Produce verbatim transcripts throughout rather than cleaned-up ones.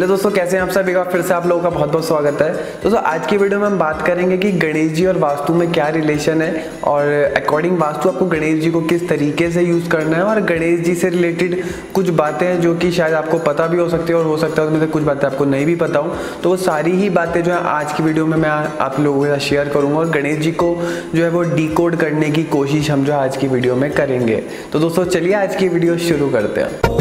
Hello दोस्तों, कैसे हैं आप सभी का। फिर से आप लोगों का बहुत बहुत स्वागत है। दोस्तों आज की वीडियो में हम बात करेंगे कि गणेश जी और वास्तु में क्या रिलेशन है और अकॉर्डिंग वास्तु आपको गणेश जी को किस तरीके से यूज़ करना है और गणेश जी से रिलेटेड कुछ बातें हैं जो कि शायद आपको पता भी हो सकती है और हो सकता है उसमें से कुछ बातें आपको नहीं भी पता हो। तो वो सारी ही बातें जो है आज की वीडियो में मैं आप लोगों के साथ शेयर करूँगा और गणेश जी को जो है वो डिकोड करने की कोशिश हम जो आज की वीडियो में करेंगे। तो दोस्तों चलिए आज की वीडियो शुरू करते हैं।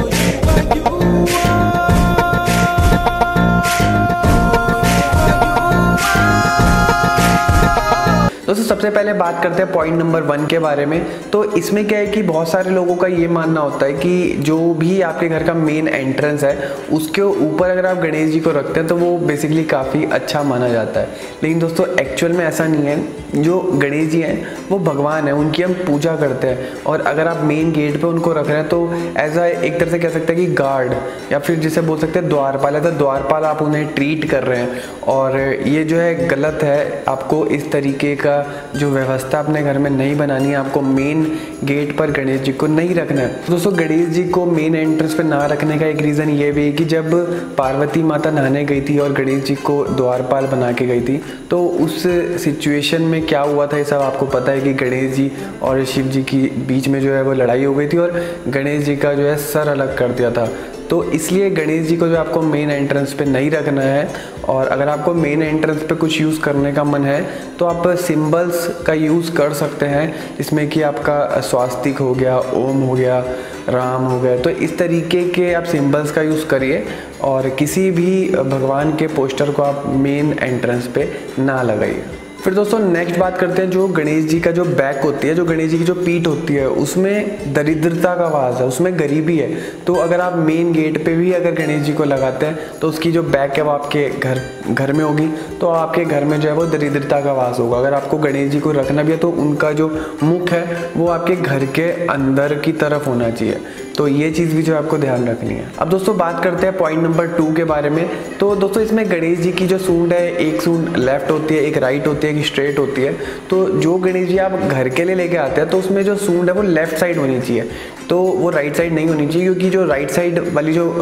दोस्तों सबसे पहले बात करते हैं पॉइंट नंबर वन के बारे में। तो इसमें क्या है कि बहुत सारे लोगों का ये मानना होता है कि जो भी आपके घर का मेन एंट्रेंस है उसके ऊपर अगर आप गणेश जी को रखते हैं तो वो बेसिकली काफ़ी अच्छा माना जाता है। लेकिन दोस्तों एक्चुअल में ऐसा नहीं है। जो गणेश जी हैं वो भगवान हैं, उनकी हम पूजा करते हैं और अगर आप मेन गेट पे उनको रख रहे हैं तो ऐसा एक तरह से कह सकते हैं कि गार्ड या फिर जिसे बोल सकते हैं द्वारपाल, ऐसा द्वारपाल आप उन्हें ट्रीट कर रहे हैं और ये जो है गलत है। आपको इस तरीके का जो व्यवस्था अपने घर में नहीं बनानी है। आपको मेन गेट पर गणेश जी को नहीं रखना है। दोस्तों गणेश जी को मेन एंट्रेंस पे ना रखने का एक रीज़न ये भी है कि जब पार्वती माता नहाने गई थी और गणेश जी को द्वारपाल बना के गई थी तो उस सिचुएशन में क्या हुआ था ये सब आपको पता है कि गणेश जी और शिव जी की बीच में जो है वो लड़ाई हो गई थी और गणेश जी का जो है सर अलग कर दिया था। तो इसलिए गणेश जी को जो आपको मेन एंट्रेंस पे नहीं रखना है और अगर आपको मेन एंट्रेंस पे कुछ यूज़ करने का मन है तो आप सिंबल्स का यूज़ कर सकते हैं, जिसमें कि आपका स्वास्तिक हो गया, ओम हो गया, राम हो गया। तो इस तरीके के आप सिंबल्स का यूज़ करिए और किसी भी भगवान के पोस्टर को आप मेन एंट्रेंस पे ना लगाइए। फिर दोस्तों नेक्स्ट बात करते हैं जो गणेश जी का जो बैक होती है, जो गणेश जी की जो पीठ होती है उसमें दरिद्रता का वास है, उसमें गरीबी है। तो अगर आप मेन गेट पे भी अगर गणेश जी को लगाते हैं तो उसकी जो बैक है वो आपके घर घर में होगी, तो आपके घर में जो है वो दरिद्रता का वास होगा। अगर आपको गणेश जी को रखना भी है तो उनका जो मुख है वो आपके घर के अंदर की तरफ होना चाहिए। तो ये चीज़ भी जो आपको ध्यान रखनी है। अब दोस्तों बात करते हैं पॉइंट नंबर टू के बारे में। तो दोस्तों इसमें गणेश जी की जो सूंड है, एक सूंड लेफ्ट होती है, एक राइट होती है, एक स्ट्रेट होती है। तो जो गणेश जी आप घर के लिए लेके आते हैं तो उसमें जो सूंड है वो लेफ्ट साइड होनी चाहिए, तो वो राइट साइड नहीं होनी चाहिए, क्योंकि जो राइट साइड वाली जो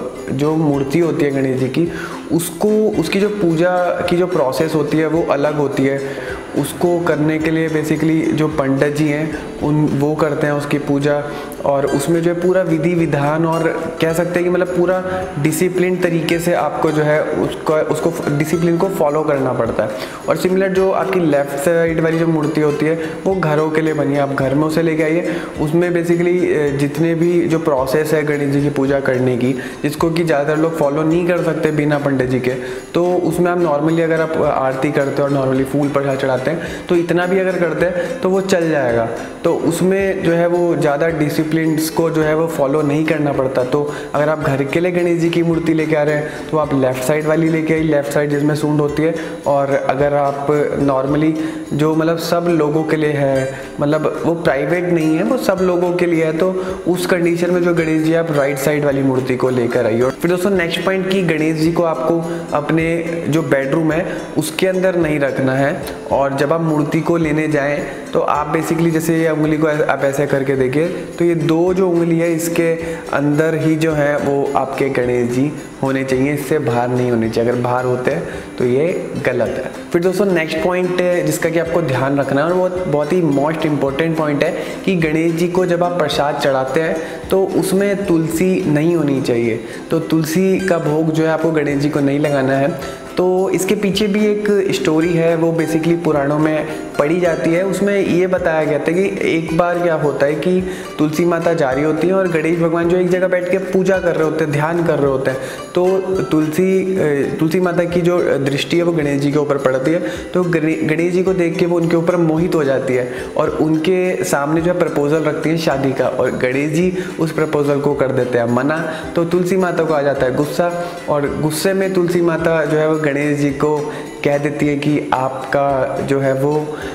जो मूर्ति होती है गणेश जी की, उसको उसकी जो पूजा की जो प्रोसेस होती है वो अलग होती है। उसको करने के लिए बेसिकली जो पंडित जी हैं उन वो करते हैं उसकी पूजा, और उसमें जो है पूरा विधि विधान और कह सकते हैं कि मतलब पूरा डिसिप्लिन तरीके से आपको जो है उसको उसको डिसिप्लिन को फॉलो करना पड़ता है। और सिमिलर जो आपकी लेफ्ट साइड वाली जो मूर्ति होती है वो घरों के लिए बनी है, आप घर में उसे लेके आइए। उसमें बेसिकली जितने भी जो प्रोसेस है गणेश जी की पूजा करने की, जिसको कि ज़्यादातर लोग फॉलो नहीं कर सकते बिना पंडित जी के, तो उसमें आप नॉर्मली अगर आप आरती करते हो और नॉर्मली फूल प्रसाद चढ़ाते हैं तो इतना भी अगर करते हैं तो वो चल जाएगा। तो उसमें जो है वो ज़्यादा डिसिप्लिन को जो है वो फॉलो नहीं करना पड़ता। तो अगर आप घर के लिए गणेश जी की मूर्ति लेके आ रहे हैं तो आप लेफ़्ट साइड वाली लेके आई, लेफ़्ट साइड जिसमें सूंड होती है। और अगर आप नॉर्मली जो मतलब सब लोगों के लिए है, मतलब वो प्राइवेट नहीं है, वो सब लोगों के लिए है, तो उस कंडीशन में जो गणेश जी आप राइट साइड वाली मूर्ति को लेकर आइए। फिर दोस्तों नेक्स्ट पॉइंट कि गणेश जी को आपको अपने जो बेडरूम है उसके अंदर नहीं रखना है। और जब आप मूर्ति को लेने जाएं तो आप बेसिकली जैसे ये उंगली को आप ऐसे करके देखिए तो ये दो जो उंगली है इसके अंदर ही जो है वो आपके गणेश जी होने चाहिए, इससे बाहर नहीं होने चाहिए। अगर बाहर होते हैं तो ये गलत है। फिर दोस्तों नेक्स्ट पॉइंट जिसका कि आपको ध्यान रखना है और वो बहुत ही मोस्ट इम्पोर्टेंट पॉइंट है कि गणेश जी को जब आप प्रसाद चढ़ाते हैं तो उसमें तुलसी नहीं होनी चाहिए। तो तुलसी का भोग जो है आपको गणेश जी को नहीं लगाना है। तो इसके पीछे भी एक स्टोरी है, वो बेसिकली पुराणों में पढ़ी जाती है। उसमें ये बताया गया था कि एक बार क्या होता है कि तुलसी माता जा रही होती है और गणेश भगवान जो एक जगह बैठ के पूजा कर रहे होते हैं, ध्यान कर रहे होते हैं। तो तुलसी तुलसी माता की जो दृष्टि है वो गणेश जी के ऊपर पड़ती है। तो गणेश जी को देख के वो उनके ऊपर मोहित हो जाती है और उनके सामने जो है प्रपोजल रखती है शादी का, और गणेश जी उस प्रपोजल को कर देते हैं मना। तो तुलसी माता को आ जाता है गुस्सा और गुस्से में तुलसी माता जो है वो गणेश जी को कह देती है कि आपका जो है वो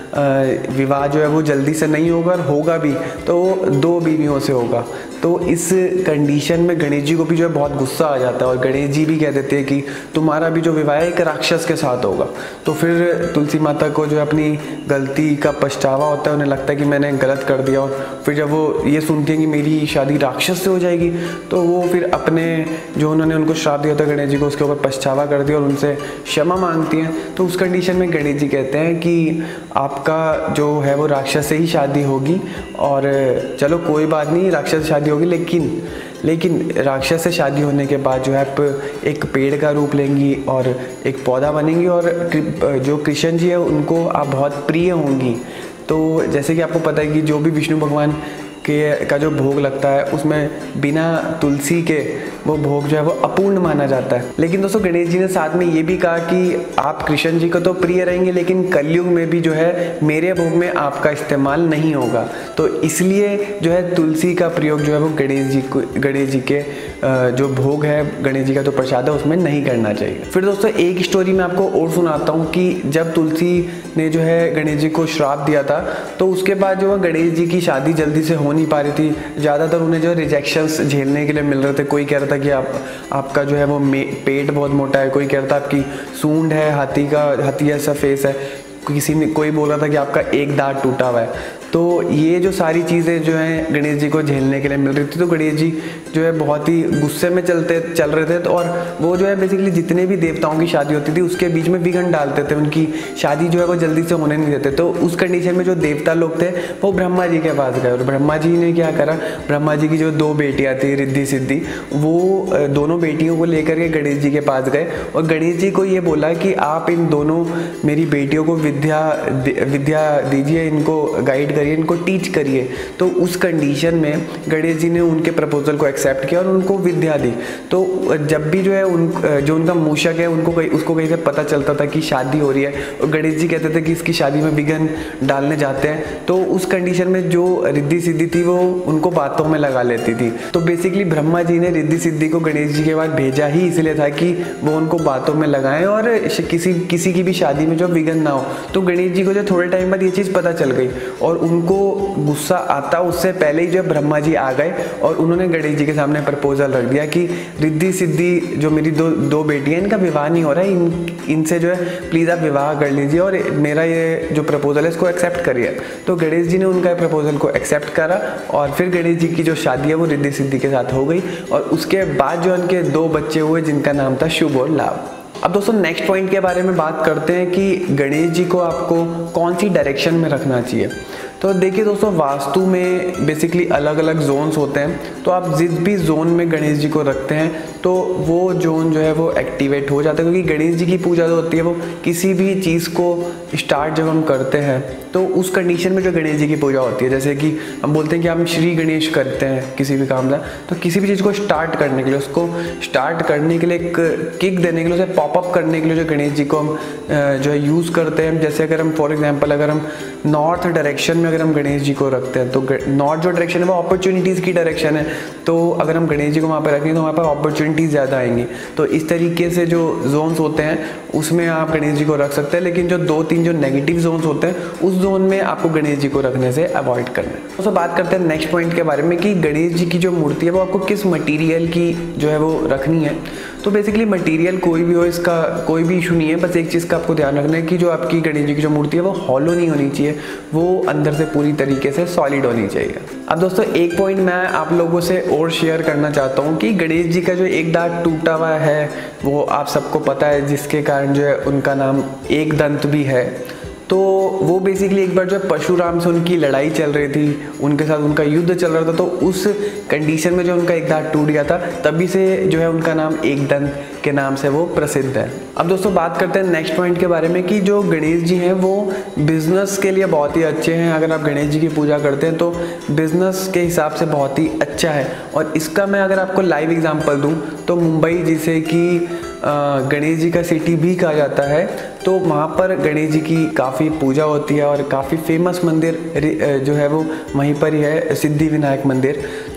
विवाह जो है वो जल्दी से नहीं होगा, और होगा भी तो दो बीवियों से होगा। तो इस कंडीशन में गणेश जी को भी जो है बहुत गुस्सा आ जाता है और गणेश जी भी कह देते हैं कि तुम्हारा भी जो विवाह है एक राक्षस के साथ होगा। तो फिर तुलसी माता को जो है अपनी गलती का पछतावा होता है, उन्हें लगता है कि मैंने गलत कर दिया। और फिर जब वो ये सुनती हैं कि मेरी शादी राक्षस से हो जाएगी, तो वो फिर अपने जो उन्होंने उनको श्राप दिया था गणेश जी को, उसके ऊपर पछतावा कर दिया और उनसे क्षमा मांगती हैं। तो उस कंडीशन में गणेश जी कहते हैं कि आपका जो है वो राक्षस से ही शादी होगी, और चलो कोई बात नहीं, राक्षस से शादी होगी, लेकिन लेकिन राक्षस से शादी होने के बाद जो है आप एक पेड़ का रूप लेंगी और एक पौधा बनेंगी, और जो कृष्ण जी है उनको आप बहुत प्रिय होंगी। तो जैसे कि आपको पता है कि जो भी विष्णु भगवान के का जो भोग लगता है उसमें बिना तुलसी के वो भोग जो है वो अपूर्ण माना जाता है। लेकिन दोस्तों गणेश जी ने साथ में ये भी कहा कि आप कृष्ण जी को तो प्रिय रहेंगे, लेकिन कलयुग में भी जो है मेरे भोग में आपका इस्तेमाल नहीं होगा। तो इसलिए जो है तुलसी का प्रयोग जो है वो गणेश जी को गणेश जी के जो भोग है, गणेश जी का जो प्रसाद है उसमें नहीं करना चाहिए। फिर दोस्तों एक स्टोरी मैं आपको और सुनाता हूँ कि जब तुलसी ने जो है गणेश जी को श्राप दिया था, तो उसके बाद जो है गणेश जी की शादी जल्दी से हो नहीं पा रही थी। ज़्यादातर उन्हें जो रिजेक्शंस झेलने के लिए मिल रहे थे। कोई कह रहा था कि आप आपका जो है वो पेट बहुत मोटा है, कोई कह रहा था आपकी सूंड है, हाथी का हाथी ऐसा फेस है, किसी ने कोई बोल रहा था कि आपका एक दांत टूटा हुआ है। तो ये जो सारी चीज़ें जो हैं गणेश जी को झेलने के लिए मिल रही थी, तो गणेश जी जो है बहुत ही गुस्से में चलते चल रहे थे। तो और वो जो है बेसिकली जितने भी देवताओं की शादी होती थी उसके बीच में विघ्न डालते थे, उनकी शादी जो है वो जल्दी से होने नहीं देते। तो उस कंडीशन में जो देवता लोग थे वो ब्रह्मा जी के पास गए, और ब्रह्मा जी ने क्या करा, ब्रह्मा जी की जो दो बेटियाँ थी रिद्धि सिद्धि, वो दोनों बेटियों को लेकर के गणेश जी के पास गए और गणेश जी को ये बोला कि आप इन दोनों मेरी बेटियों को विद्या विद्या दीजिए, इनको गाइड करिए, इनको टीच करिए। तो उस कंडीशन में गणेश जी ने उनके प्रपोजल को एक्सेप्ट किया और उनको विद्या दी। तो जब भी जो है उन जो उनका मूषक है उनको कहीं उसको कहीं से पता चलता था कि शादी हो रही है, और गणेश जी कहते थे कि इसकी शादी में विघ्न डालने जाते हैं, तो उस कंडीशन में जो रिद्धि सिद्धि थी वो उनको बातों में लगा लेती थी। तो बेसिकली ब्रह्मा जी ने रिद्धि सिद्धि को गणेश जी के बाद भेजा ही इसलिए था कि वो उनको बातों में लगाएं और किसी किसी की भी शादी में जो विघ्न ना हो। तो गणेश जी को जो थोड़े टाइम बाद ये चीज़ पता चल गई और उनको गुस्सा आता उससे पहले ही जो ब्रह्मा जी आ गए और उन्होंने गणेश जी के सामने प्रपोजल रख दिया कि रिद्धि सिद्धि जो मेरी दो दो बेटियां, इनका विवाह नहीं हो रहा है, इन इनसे जो है प्लीज़ आप विवाह कर लीजिए और मेरा ये जो प्रपोजल है इसको एक्सेप्ट करिए। तो गणेश जी ने उनका प्रपोजल को एक्सेप्ट करा और फिर गणेश जी की जो शादी है वो रिद्धि सिद्धि के साथ हो गई, और उसके बाद जो उनके दो बच्चे हुए जिनका नाम था शुभ और लाभ। अब दोस्तों नेक्स्ट पॉइंट के बारे में बात करते हैं कि गणेश जी को आपको कौन सी डायरेक्शन में रखना चाहिए। तो देखिए दोस्तों, वास्तु में बेसिकली अलग अलग जोन्स होते हैं, तो आप जिस भी जोन में गणेश जी को रखते हैं तो वो जोन जो है वो एक्टिवेट हो जाता है, क्योंकि गणेश जी की पूजा जो होती है वो किसी भी चीज़ को स्टार्ट जब हम करते हैं तो उस कंडीशन में जो गणेश जी की पूजा होती है, जैसे कि हम बोलते हैं कि हम श्री गणेश करते हैं किसी भी काम का, तो किसी भी चीज़ को स्टार्ट करने के लिए, उसको स्टार्ट करने के लिए एक किक देने के लिए, उसे पॉपअप करने के लिए जो गणेश जी को हम जो है यूज़ करते हैं। जैसे अगर हम फॉर एग्जाम्पल अगर हम नॉर्थ डायरेक्शन में अगर हम गणेश जी को रखते हैं, तो नॉर्थ जो डायरेक्शन है वो अपॉर्चुनिटीज़ की डायरेक्शन है, तो अगर हम गणेश जी को वहाँ पर रखेंगे तो वहाँ पर अपॉर्चुनिटीज़ ज़्यादा आएंगी। तो इस तरीके से जो जोन्स होते हैं उसमें आप गणेश जी को रख सकते हैं, लेकिन जो दो तीन जो नेगेटिव जोन्स होते हैं उस जोन में आपको गणेश जी को रखने से अवॉइड करना है। तो बात करते हैं नेक्स्ट पॉइंट के बारे में कि गणेश जी की जो मूर्ति है वो आपको किस मटेरियल की जो है वो रखनी है। तो बेसिकली मटेरियल कोई भी हो, इसका कोई भी इशू नहीं है, बस एक चीज़ का आपको ध्यान रखना है कि जो आपकी गणेश जी की जो मूर्ति है वो हॉलो नहीं होनी चाहिए, वो अंदर से पूरी तरीके से सॉलिड होनी चाहिए। अब दोस्तों एक पॉइंट मैं आप लोगों से और शेयर करना चाहता हूँ कि गणेश जी का जो एक दांत टूटा हुआ है वो आप सबको पता है, जिसके कारण जो है उनका नाम एक दंत भी है। तो वो बेसिकली एक बार जो परशुराम से उनकी लड़ाई चल रही थी, उनके साथ उनका युद्ध चल रहा था, तो उस कंडीशन में जो उनका एक दांत टूट गया था, तभी से जो है उनका नाम एक दंत के नाम से वो प्रसिद्ध है। अब दोस्तों बात करते हैं नेक्स्ट पॉइंट के बारे में कि जो गणेश जी हैं वो बिजनेस के लिए बहुत ही अच्छे हैं। अगर आप गणेश जी की पूजा करते हैं तो बिजनेस के हिसाब से बहुत ही अच्छा है, और इसका मैं अगर आपको लाइव एग्जांपल दूं तो मुंबई, जिसे कि गणेश जी का सिटी भी कहा जाता है, तो वहाँ पर गणेश जी की काफ़ी पूजा होती है और काफ़ी फेमस मंदिर जो है वो वहीं पर ही है, सिद्धि विनायक मंदिर।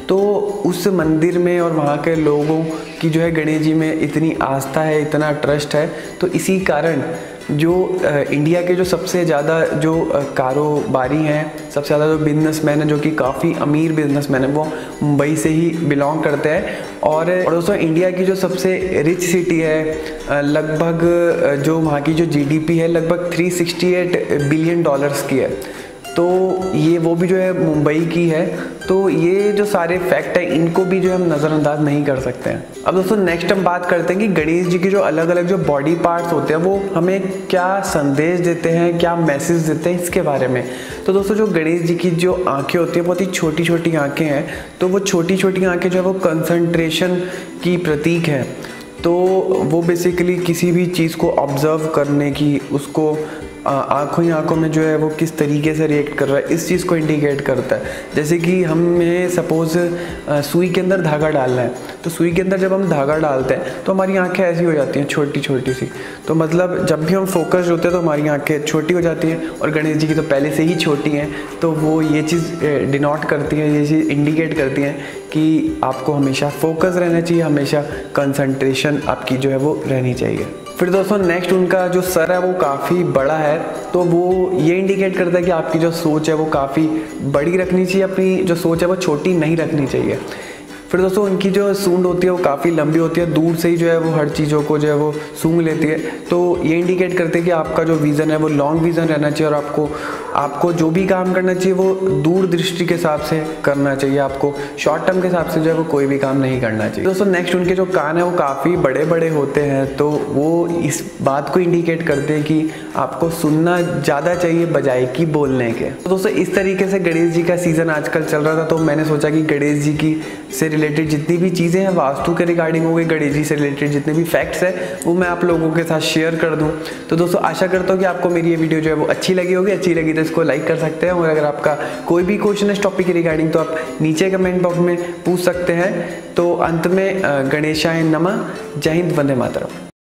तो उस मंदिर में और वहाँ के लोगों की जो है गणेश जी में इतनी आस्था है, इतना ट्रस्ट है, तो इसी कारण जो इंडिया के जो सबसे ज़्यादा जो कारोबारी हैं, सबसे ज़्यादा जो बिजनेसमैन हैं, जो कि काफ़ी अमीर बिजनेसमैन हैं, वो मुंबई से ही बिलोंग करते हैं। और और दोस्तों इंडिया की जो सबसे रिच सिटी है, लगभग जो वहाँ की जो जीडीपी है लगभग तीन सौ अड़सठ बिलियन डॉलर्स की है, तो ये वो भी जो है मुंबई की है। तो ये जो सारे फैक्ट है इनको भी जो हम नज़रअंदाज नहीं कर सकते हैं। अब दोस्तों नेक्स्ट हम बात करते हैं कि गणेश जी के जो अलग अलग जो बॉडी पार्ट्स होते हैं वो हमें क्या संदेश देते हैं, क्या मैसेज देते हैं, इसके बारे में। तो दोस्तों जो गणेश जी की जो आंखें होती हैं बहुत ही छोटी छोटी आंखें हैं, तो वो छोटी छोटी आंखें जो है वो कंसंट्रेशन की प्रतीक है। तो वो बेसिकली किसी भी चीज़ को ऑब्जर्व करने की, उसको आँखों ही आँखों में जो है वो किस तरीके से रिएक्ट कर रहा है, इस चीज़ को इंडिकेट करता है। जैसे कि हमें सपोज़ सुई के अंदर धागा डालना है, तो सुई के अंदर जब हम धागा डालते हैं तो हमारी आंखें ऐसी हो जाती हैं छोटी छोटी सी। तो मतलब जब भी हम फोकस होते हैं तो हमारी आंखें छोटी हो जाती हैं, और गणेश जी की तो पहले से ही छोटी हैं, तो वो ये चीज़ डिनोट करती है, ये चीज़ इंडिकेट करती हैं कि आपको हमेशा फोकस रहना चाहिए, हमेशा कंसंट्रेशन आपकी जो है वो रहनी चाहिए। फिर दोस्तों नेक्स्ट उनका जो सर है वो काफ़ी बड़ा है, तो वो ये इंडिकेट करता है कि आपकी जो सोच है वो काफ़ी बड़ी रखनी चाहिए, अपनी जो सोच है वो छोटी नहीं रखनी चाहिए। फिर दोस्तों उनकी जो सूंड होती है वो काफ़ी लंबी होती है, दूर से ही जो है वो हर चीज़ों को जो है वो सूंघ लेती है। तो ये इंडिकेट करते हैं कि आपका जो विज़न है वो लॉन्ग विज़न रहना चाहिए, और आपको आपको जो भी काम करना चाहिए वो दूर दृष्टि के हिसाब से करना चाहिए, आपको शॉर्ट टर्म के हिसाब से जो है वो कोई भी काम नहीं करना चाहिए। दोस्तों नेक्स्ट उनके जो कान है वो काफ़ी बड़े बड़े होते हैं, तो वो इस बात को इंडिकेट करते हैं कि आपको सुनना ज़्यादा चाहिए बजाय कि बोलने के। तो दोस्तों इस तरीके से गणेश जी का सीज़न आजकल चल रहा था, तो मैंने सोचा कि गणेश जी की से रिलेटेड जितनी भी चीज़ें हैं वास्तु के रिगार्डिंग हो गई, गणेश जी से रिलेटेड जितने भी फैक्ट्स हैं वो मैं आप लोगों के साथ शेयर कर दूं। तो दोस्तों आशा करता हूँ कि आपको मेरी ये वीडियो जो है वो अच्छी लगी होगी। अच्छी लगी तो इसको लाइक कर सकते हैं, और अगर आपका कोई भी क्वेश्चन है इस टॉपिक के रिगार्डिंग तो आप नीचे कमेंट बॉक्स में पूछ सकते हैं। तो अंत में गणेशाय नमः, जय हिंद, वंदे मातरम।